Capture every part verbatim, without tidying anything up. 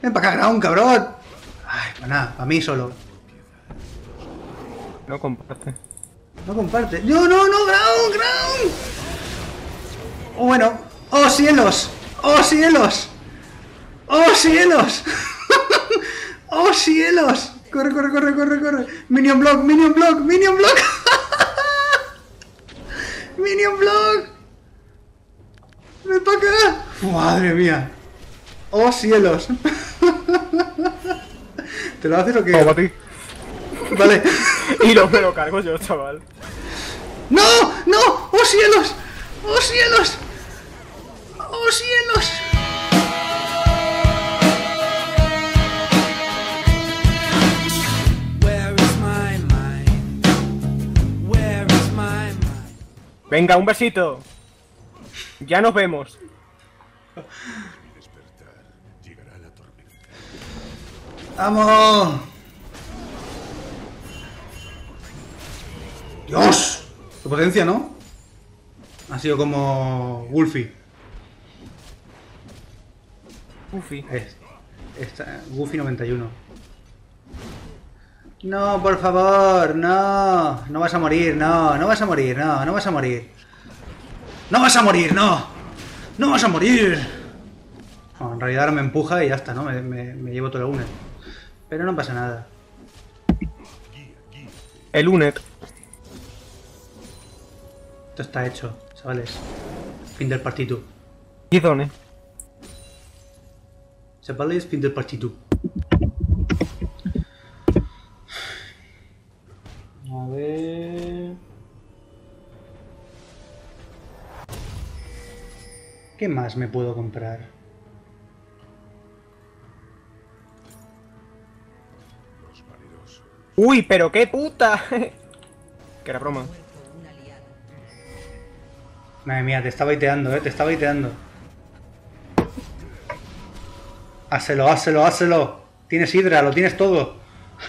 Ven para acá, Ground, cabrón. Ay, para nada, para mí solo. No comparte. No comparte. No, no, no, Ground, Ground. Oh, bueno. Oh, cielos. Oh, cielos. Oh, cielos. Oh, cielos. Corre, corre, corre, corre, corre. Minion block, minion block, minion block. Minion block. Ven para acá. Madre mía. Oh, cielos. ¿Te lo haces o qué? Como para ti. Vale. Y no me lo cargo yo, chaval. ¡No! ¡No! ¡Oh, cielos! ¡Oh, cielos! ¡Oh, cielos! Venga, un besito. Ya nos vemos. ¡Vamos! ¡Dios! ¡Qué potencia!, ¿no? Ha sido como Wolfie. Ufi. Es, esta, Goofy noventa y uno. No, por favor, no. No vas a morir, no. No vas a morir, no. No vas a morir. No vas a morir, no. No vas a morir. No, en realidad ahora me empuja y ya está, ¿no? Me, me, me llevo todo el UNED. Pero no pasa nada. El UNED. Esto está hecho, chavales. Fin del partido. Gizone. Chavales, fin del partido. A ver... ¿Qué más me puedo comprar? Uy, pero qué puta. Que era broma. Madre mía, te está baiteando, eh, te está baiteando. Háselo, háselo, háselo. Tienes hidra, lo tienes todo.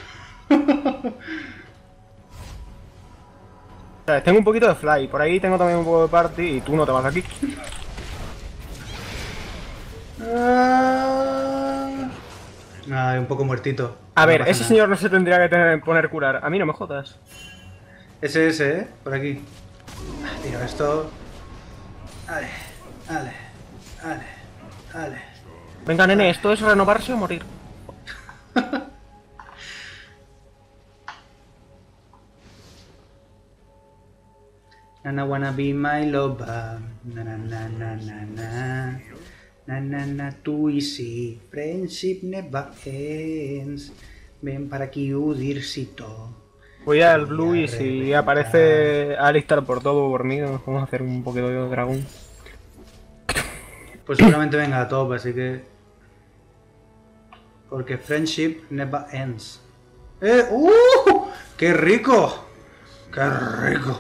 O sea, tengo un poquito de fly, por ahí tengo también un poco de party y tú no te vas de aquí. Ah, un poco muertito. A No ver, pasa ese nada. señor no se tendría que tener, poner curar. A mí no me jodas. Ese, ese, eh, por aquí. Ah, tiro esto. Vale, vale, vale, vale. Venga, nene, esto es renovarse o morir. Nana wanna be my lover. Na na na na na na. Na na na tú y sí. Friendship never ends. Ven para aquí, Udircito. Voy al blue y si aparece Alistar por todo por mí, vamos a hacer un poquito de dragón. Pues seguramente venga a top, así que... Porque friendship never ends. ¡Eh! ¡Uh! ¡Qué rico! ¡Qué rico!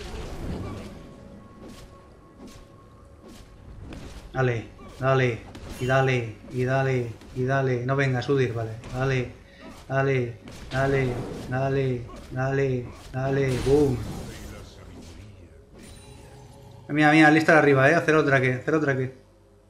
Dale, dale, y dale, y dale, y dale. No vengas, Udir, vale. Dale, dale, dale, dale, dale, dale, boom. Mira, mira, lista arriba, eh. Hacer otra que, hacer otra que.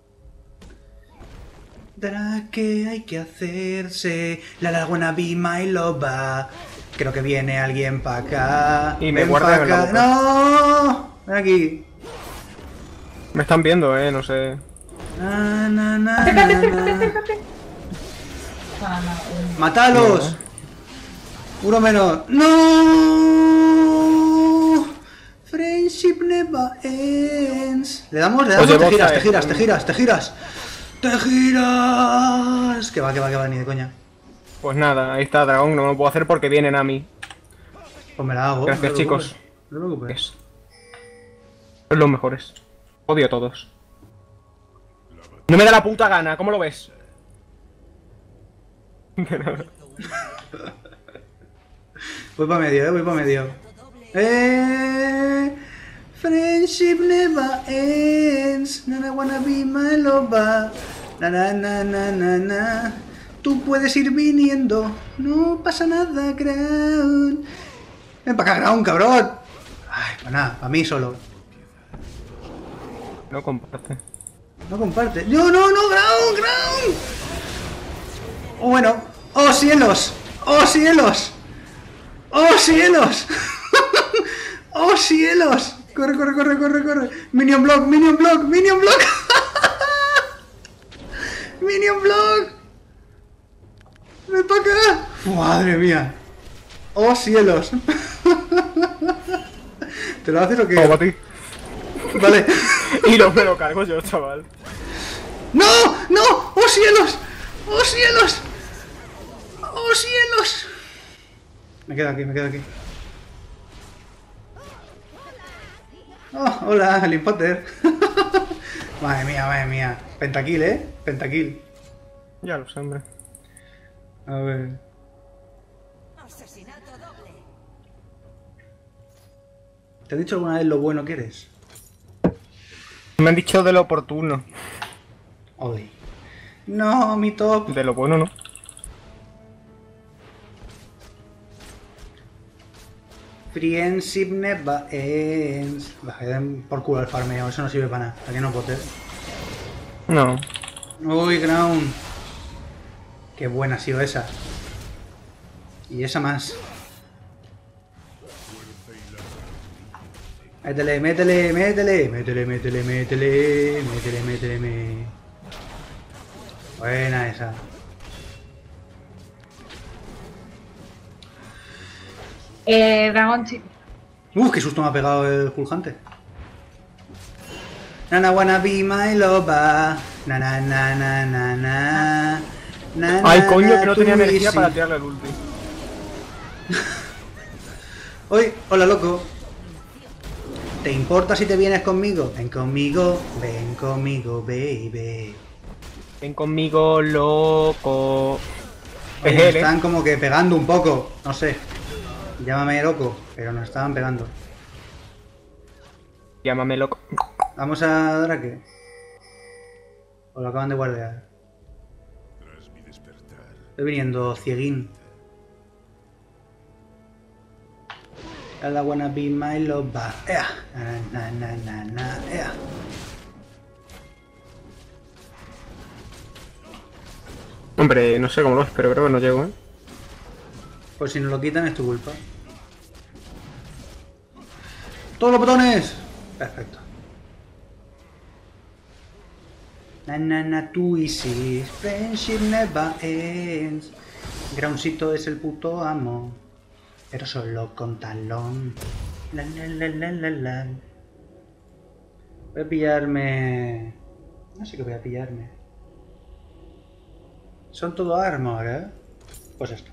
Drake hay que hacerse. La la wanna be my loba. Creo que viene alguien para acá. Y me Ven guardan pa' en la acá. boca. ¡No! Ven aquí. Me están viendo, eh, no sé. Na, na, na, Acércate, na, acércate, na. acércate. Ah, no. ¡Matalos! Uno menos. ¡No! Friendship never ends. Le damos, le damos. Oye, te Boza, giras, te eh. giras, te giras, te giras. ¡Te giras! Que va, que va, que va, ni de coña. Pues nada, ahí está dragón, no me lo puedo hacer porque vienen a mí. Pues me la hago. Gracias, no te chicos. preocupes, No te preocupes. Es. Son los mejores. Odio a todos. No me da la puta gana, ¿cómo lo ves? Voy para medio, eh, voy para medio. Eh, friendship never ends. Na na wanna be my lover. Na na na na na na. Tú puedes ir viniendo. No pasa nada, Ground. Ven para acá, Ground, cabrón. Ay, para nada, para mí solo. No comparte. No comparte. No, no, no, Ground, Ground. Oh, bueno. ¡Oh, cielos! ¡Oh, cielos! ¡Oh, cielos! ¡Oh, cielos! Corre, corre, corre, corre, corre. Minion block, minion block, minion block. Minion block. Ven para acá. Madre mía. ¡Oh, cielos! ¿Te lo haces o qué? Como para ti. Vale. Y no me lo cargo yo, chaval. ¡No! ¡No! ¡Oh, cielos! ¡Oh, cielos! ¡Oh, cielos! Me quedo aquí, me quedo aquí. Oh, hola, Link Potter. Madre mía, madre mía. Pentakill, ¿eh? Pentakill. Ya lo sé, hombre. A ver. Asesinato doble. ¿Te he dicho alguna vez lo bueno que eres? Me han dicho de lo oportuno. Hoy. No, mi top. De lo bueno, ¿no? Friendship never ends. Baja, den por culo el farmeo, eso no sirve para nada. ¿A qué no, Potter? No. Uy, Ground. Qué buena ha sido esa. Y esa más. Métele, métele, métele. Métele, métele, métele. Métele, métele, métele. Buena esa. Eh, dragón chico. Uf, qué susto me ha pegado el Hulk Nana wanna be my loba. Na na na na na na. Na, Ay, na, coño, na, que no tú tenía y energía sí. para tirarle el ulti. Oye, hola loco. ¿Te importa si te vienes conmigo? Ven conmigo, ven conmigo, baby. Ven conmigo, loco. Oye, Es nos él, ¿eh? están como que pegando un poco, no sé. Llámame loco, pero nos estaban pegando. Llámame loco. Vamos a Drake. O lo acaban de guardear. Estoy viniendo cieguín. I wanna be my lover. Ea. Na, na, na, na, na. Ea. Hombre, no sé cómo lo es, pero creo que no llego, ¿eh? Pues si nos lo quitan es tu culpa. ¡Todos los botones! Perfecto. Na na na tú y si friendship never ends. Groundcito es el puto amo. Pero solo con talón. La la la la la la. Voy a pillarme. No sé qué voy a pillarme. Son todo armor, ¿eh? Pues esto.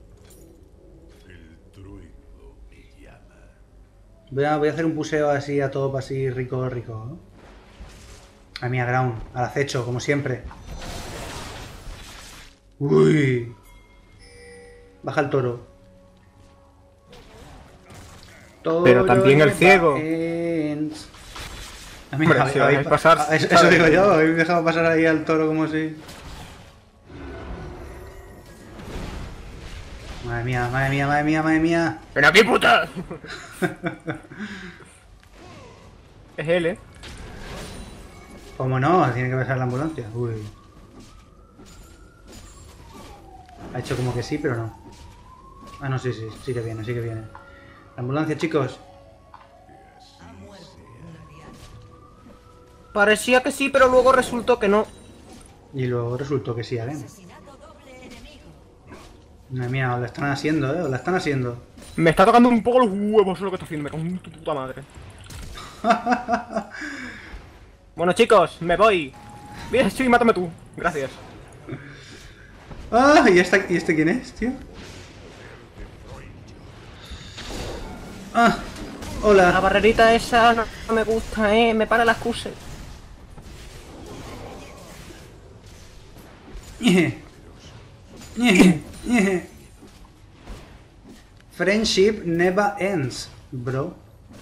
Voy a, voy a hacer un puseo así a todo así rico, rico, ¿no? A mi ground, al acecho, como siempre. Uy. Baja el toro. Toro Pero también el ciego. ends. A mí, Hombre, a- si a- dejáis a- pasar, a- eso, eso ¿sabes? digo yo, habéis dejado pasar ahí al toro como si... Madre mía, madre mía, madre mía, madre mía. ¡Ven aquí, puta! Es él, ¿eh? ¿Cómo no? Tiene que pasar la ambulancia. Uy. Ha hecho como que sí, pero no. Ah, no, sí, sí, sí que viene, sí que viene. La ambulancia, chicos. Parecía que sí, pero luego resultó que no. Y luego resultó que sí, ¿eh? Asesinato doble enemigo. Madre mía, os la están haciendo, ¿eh? Os la están haciendo. Me está tocando un poco los huevos lo que está haciendo, me cago en tu puta madre. Bueno, chicos, me voy. Bien, sí, mátame tú. Gracias. ¡Ah! ¿Y, esta, ¿Y este quién es, tío? ¡Ah! La ¡Hola! barrerita esa no, no me gusta, eh. Me para la excusa. Ñeje. Ñeje. Ñeje. Friendship never ends, bro.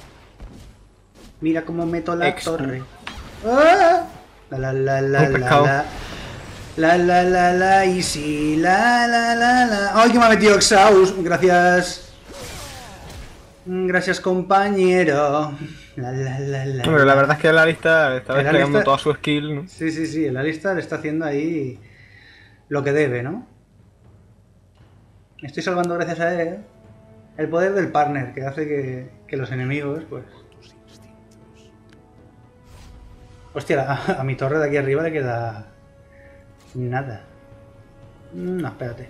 Mira cómo meto la Expo. torre. ¡Ah! La la la la Un la pescado. la. La la la la y sí, la la la la. ¡Ay, que me ha metido Exhaust! Gracias. Gracias, compañero. La la la la. Hombre, la verdad es que la lista está En la desplegando lista- toda su skill, ¿no? Sí, sí, sí, en la lista le está haciendo ahí lo que debe, ¿no? Me estoy salvando gracias a él. El poder del partner, que hace que, que los enemigos, pues... Hostia, a, a mi torre de aquí arriba le queda... nada. No, espérate.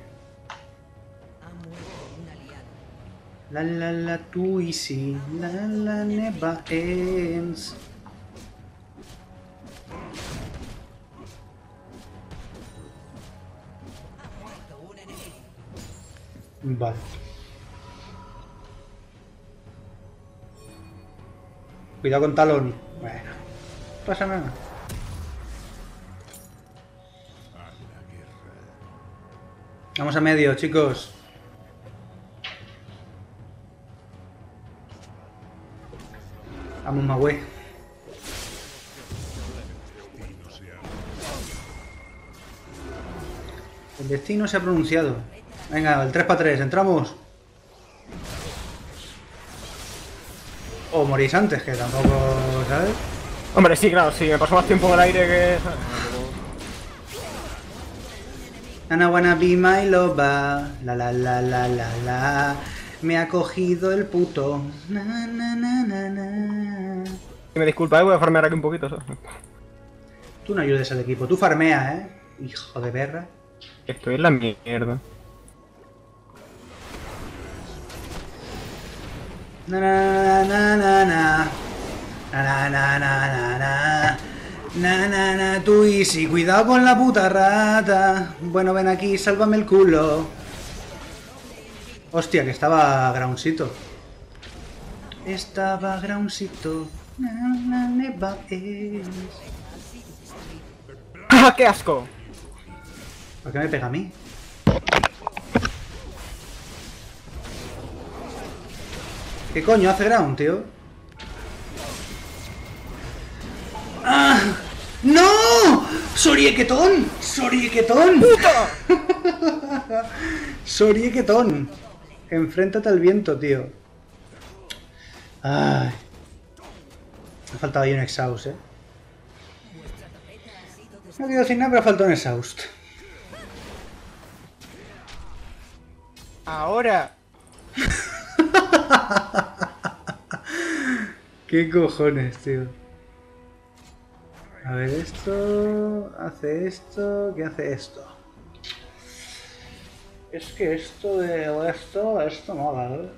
La la la tu easy, la la never ends. Vale. Cuidado con talón. Bueno, no pasa nada. Vamos a medio, chicos. Vamos, Magüe. El destino se ha pronunciado. Venga, el tres para tres, entramos. O morís antes, que tampoco, ¿sabes? Hombre, sí, claro, sí, me paso más tiempo en el aire que... Nana wanna be my loba, la la la la la la. Me ha cogido el puto. Na, na, na, na, na. Me disculpa, eh, voy a farmear aquí un poquito, ¿sabes? Tú no ayudes al equipo, tú farmea, ¿eh? Hijo de perra. Estoy en la mierda. Na na na na na. Na na na na na. Na na na, tú easy, cuidado con la puta rata. Bueno, ven aquí, sálvame el culo. Hostia, que estaba Groundcito. Estaba Groundcito. Na na neva es. ¡Ah, qué asco! ¿Por qué me pega a mí? ¿Qué coño hace Ground, tío? ¡Ah! ¡No! ¡Soriequetón! ¡Soriequetón! ¡Puta! ¡Soriequetón! Enfréntate al viento, tío. Ay. Me ha faltado ahí un exhaust, eh. No quiero decir nada, pero ha faltado un exhaust. Ahora. ¿Qué cojones, tío? A ver, esto... hace esto... ¿Qué hace esto? Es que esto de esto... esto mola, ¿eh?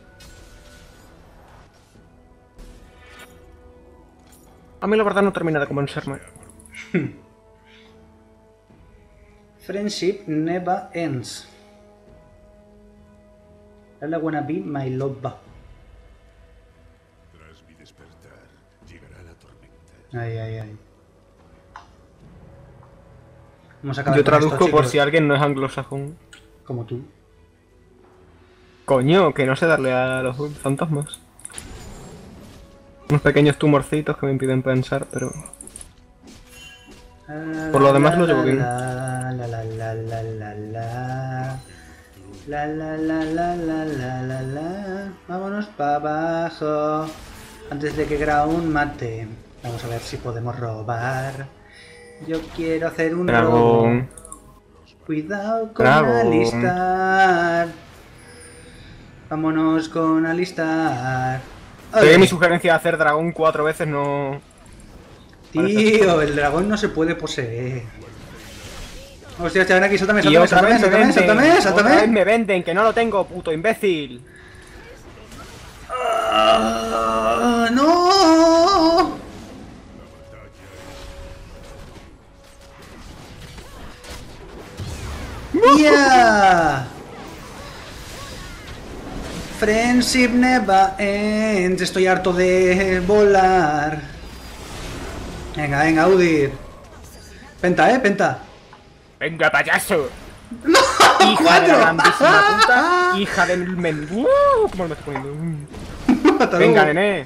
A mí la verdad no termina de convencerme. Friendship never ends. I wanna be my lover. Tras mi despertar, llegará la tormenta. Ay, ay, ay. Vamos a acabar Yo con esto, traduzco por chicos. si alguien no es anglosajón. Como tú. Coño, que no sé darle a los fantasmas. Unos pequeños tumorcitos que me impiden pensar, pero... Por lo demás lo llevo bien. La la la la la la la. La la la la la la la la. Vámonos para abajo. Antes de que Ground mate. Vamos a ver si podemos robar. Yo quiero hacer un robo. Dragón. Cuidado con Dragón. alistar. Vámonos con alistar. Sé que mi sugerencia de hacer dragón cuatro veces no... Tío, el dragón no se puede poseer. Hostia, hostia, ven aquí, sáltame, Y sáltame, otra sáltame, vez me sáltame, venden, sáltame, otra sáltame. vez me venden, que no lo tengo, puto imbécil. Ah, ¡no! ¡Yeah! Friendship never ends. Estoy harto de volar. Venga, venga, Udir. Penta, eh, penta. Venga, payaso. ¡No! Hija de la ¡Cuatro! grandísima puta. Hija del men... Uh, ¿Cómo me estoy poniendo? Hasta Venga, luego. nene.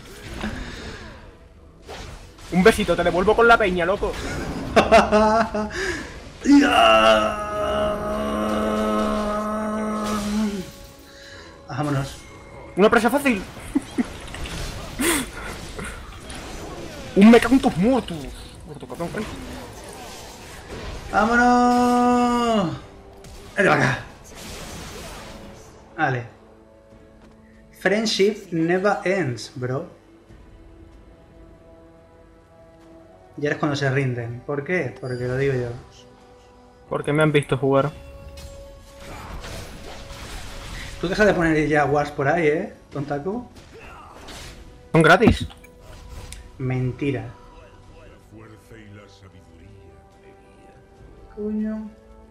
Un besito, te devuelvo con la peña, loco. Vámonos. Una presa fácil. Un me cago en tus muertos. Muerto, cabrón, ven. ¡Vámonos! ¡Ven para acá! Vale. Friendship never ends, bro. Y ahora es cuando se rinden. ¿Por qué? Porque lo digo yo. Porque me han visto jugar. Tú dejas de poner ya wars por ahí, ¿eh? Tontaco. Son gratis. Mentira. La fuerza y la sabiduría me guían. Coño.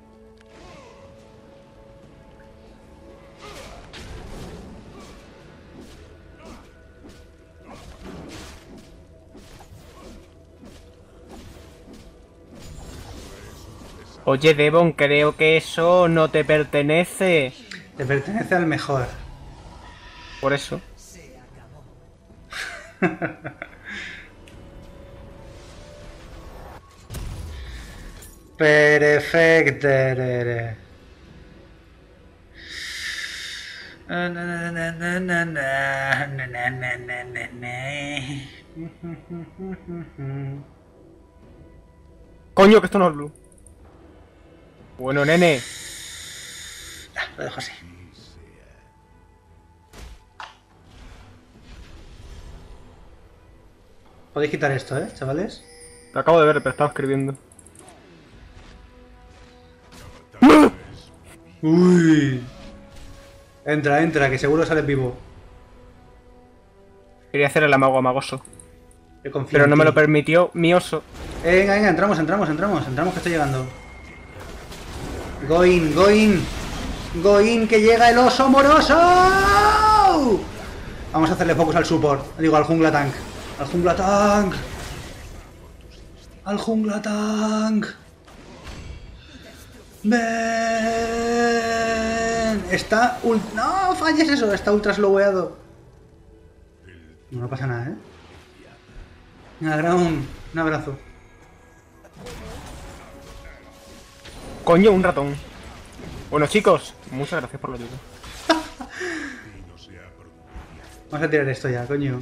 Oye, Devon, creo que eso no te pertenece. Te pertenece al mejor. Por eso. Perfecto. Coño, que esto no es blue. Bueno, nene. Lo dejo así. Podéis quitar esto, ¿eh, chavales? Te acabo de ver, pero estaba escribiendo. Uy. Entra, entra, que seguro sales vivo. Quería hacer el amago amagoso. Yo confío Pero en no me ti. lo permitió mi oso. Eh, venga, venga, entramos, entramos, entramos, entramos que estoy llegando. Go in, go in. Go in, que llega el oso moroso. Vamos a hacerle focus al support. Digo, al jungla tank. Al jungla tank. Al jungla tank. Ven. Está ult... No, falles eso. Está ultra sloweado. No, no pasa nada, ¿eh? Venga, Ground. Un abrazo. Coño, un ratón. Bueno, chicos, muchas gracias por la ayuda. Vamos a tirar esto ya, coño.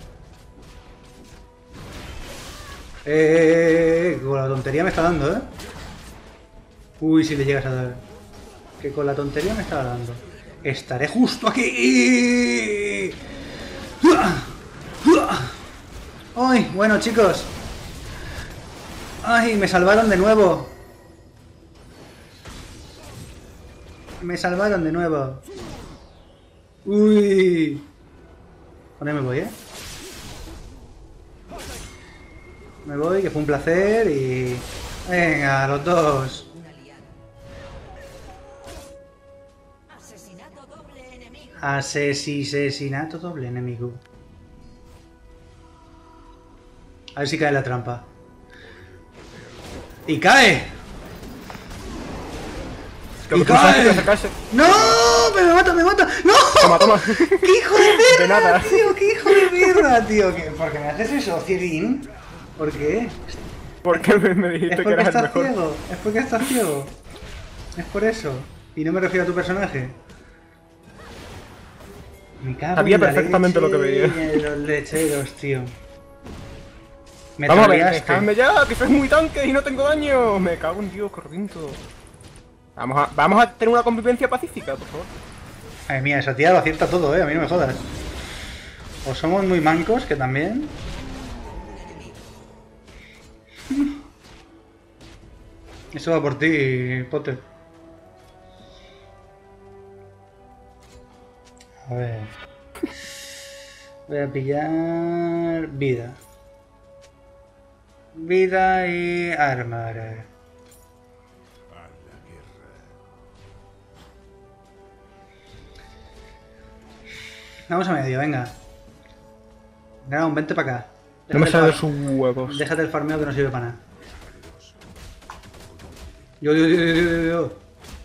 Eh, con la tontería me está dando, ¿eh? Uy, si le llegas a dar. Que con la tontería me estaba dando. Estaré justo aquí. Ay, bueno, chicos. Ay, me salvaron de nuevo. Me salvaron de nuevo. Uy. Con él me voy, ¿eh? Me voy, que fue un placer y... Venga, los dos. Asesinato doble enemigo. Asesinato doble enemigo. A ver si cae la trampa. ¡Y cae! Que ¡Y lo que pasa es que cae! te acercarse. ¡No! ¡Me, me mata, me mata! ¡No! Toma, toma. ¡Qué hijo de mierda, De nada. tío! ¡Qué hijo de mierda, tío! ¿Qué? ¿Por qué me haces eso, Cieguín? ¿Por qué? Porque me, me Es dijiste que porque eras el estás mejor. ciego. Es porque estás ciego. Es por eso. Y no me refiero a tu personaje. Me cago Sabía en la perfectamente lo que leche veía. de los lecheros, tío. Me Vamos a ver, troleaste. dejadme ya, que soy muy tanque y no tengo daño. Me cago en Dios, corriendo. Vamos a, vamos a tener una convivencia pacífica, por favor. Ay, mía, esa tía lo acierta todo, eh. A mí no me jodas. O somos muy mancos, que también. Eso va por ti, Potter. A ver. Voy a pillar vida. Vida y armor. A la guerra. Vamos a medio, venga. Ground, vente para acá. No me Déjate sale de el sus huevos. Déjate el farmeo que no sirve para nada. Yo, yo, yo, yo, yo, yo.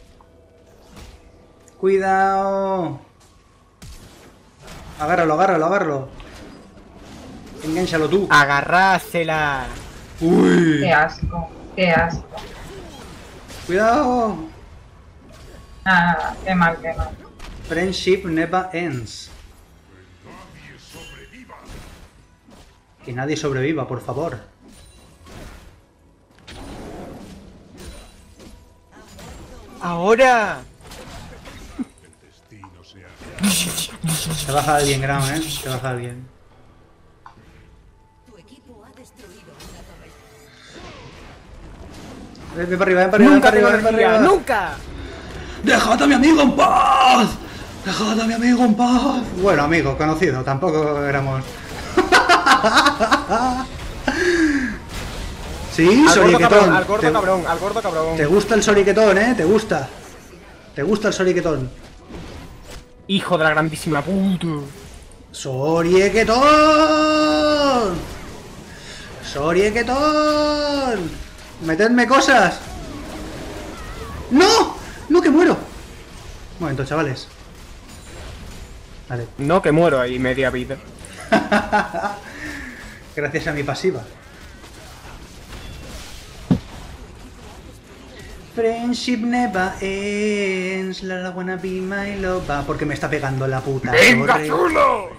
Cuidado. Agárralo, agárralo, agárralo. Engánchalo tú. Agarrásela. Uy. Qué asco, qué asco. Cuidado. Ah, qué mal, qué mal. Friendship never ends. Que nadie sobreviva, por favor. Ahora. El destino se Te baja alguien, Ground, eh. Te baja alguien. Tu equipo ha destruido una torre. Ven, ven para arriba, ven para arriba, ven ¡Nunca para arriba, tengo ven para energía! arriba. ¡Nunca! ¡Dejad a mi amigo en paz! ¡Dejad a mi amigo en paz! Bueno, amigo, conocido, tampoco éramos... Sí, Al gordo Soriquetón. cabrón, al gordo Te- cabrón, al gordo cabrón. Te gusta el Soriquetón, eh, te gusta. Te gusta el Soriquetón. Hijo de la grandísima puta. ¡Soriquetón! ¡Soriquetón! ¡Metedme cosas! ¡No! ¡No, que muero! Un momento, chavales. Vale. No, que muero ahí media vida. Gracias a mi pasiva. Friendship never ends. La wanna be my lover. Porque me está pegando la puta torre. chulo!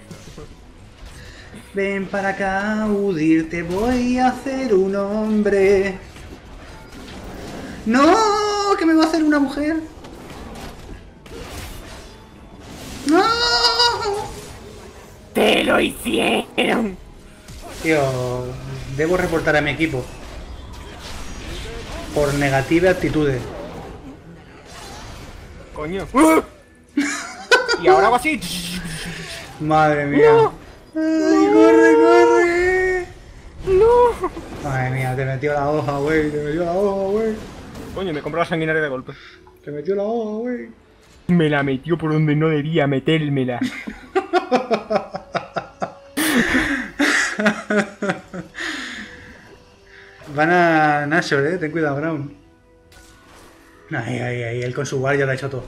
Ven para acá, Udyr, te voy a hacer un hombre. ¡No! ¿Qué me va a hacer una mujer? ¡No! ¡Te lo hicieron! Tío, debo reportar a mi equipo. Por negativa actitudes. Coño. ¡Uh! Y ahora hago así. Madre mía. No. ¡Ay, corre, corre! ¡No! Madre mía, te metió la hoja, güey. Te metió la hoja, güey. Coño, me compró la sanguinaria de golpe. Te metió la hoja, güey. Me la metió por donde no debía metérmela. Van a Nashor, eh. Ten cuidado, Ground. Ay, ay, ay. Él con su guardia lo ha hecho todo.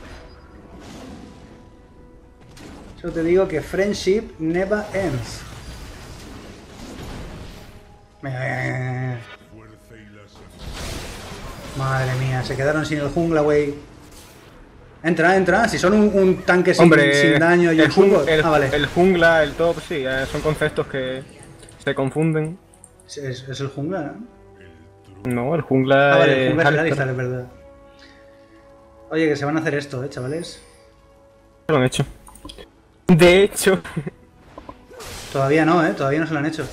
Yo te digo que friendship never ends. Venga, venga, venga. Fuerza y la sabiduría. Madre mía, se quedaron sin el jungla, güey. Entra, entra. Si son un, un tanque sin, Hombre, sin daño y el, el jung- support. el, Ah, vale. el jungla, el top, sí, eh, son conceptos que se confunden. Es, es- es el jungla, ¿no? No, el jungla Ah, vale, el es jungla es el Alistar. Alistar, es verdad. Oye, que se van a hacer esto, eh, chavales. Lo han hecho. De hecho, Todavía no, eh. Todavía no se lo han hecho.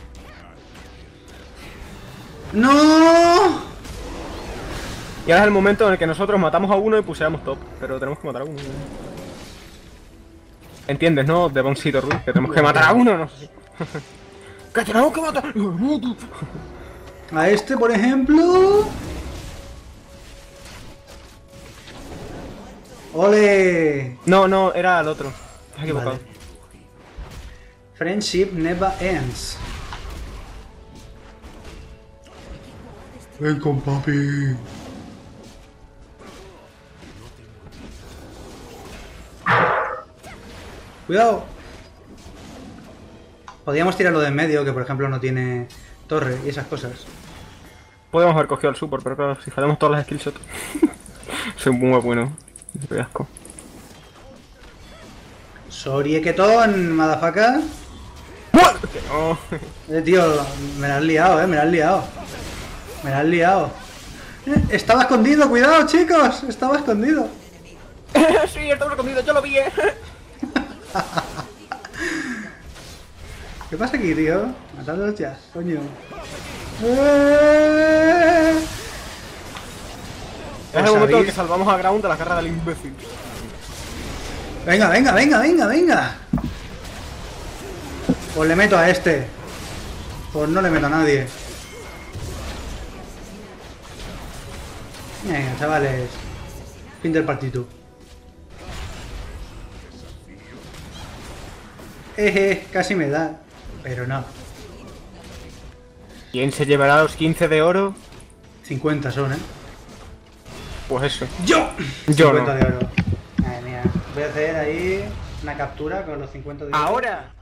¡No! y ahora es el momento en el que nosotros matamos a uno y puseamos top, pero tenemos que matar a uno. ¿Entiendes, no? De Boncito Ruiz, que tenemos que matar a uno, no sé si. ¡Que tenemos que matar! A este, por ejemplo. ¡Ole! No, no, era al otro. Estás equivocado. Vale. Friendship never ends. Ven con papi. Cuidado. Podríamos tirarlo de en medio, que por ejemplo no tiene torre y esas cosas. Podemos haber cogido el support, pero claro, si fallamos todas las skillshots. Soy muy bueno. Qué asco. Soriequetón, motherfucker. Que no. Eh, tío, me la has liado, eh, me la has liado. Me la has liado. Eh, estaba escondido, cuidado, chicos. Estaba escondido. Sí, estaba escondido, yo lo vi, eh. ¿Qué pasa aquí, tío? Matadlos ya, coño. Eh. Es el ¿Os momento en habéis- que salvamos a Ground de la garra del imbécil. Venga, venga, venga, venga, venga. Pues le meto a este. Pues no le meto a nadie. Venga, chavales. Fin del partido. Eje, casi me da. Pero no. ¿Quién se llevará los quince de oro? cincuenta son, ¿eh? Pues eso. ¡Yo! Yo cincuenta no. de oro. Madre mía. Voy a hacer ahí una captura con los cincuenta de oro. Ahora.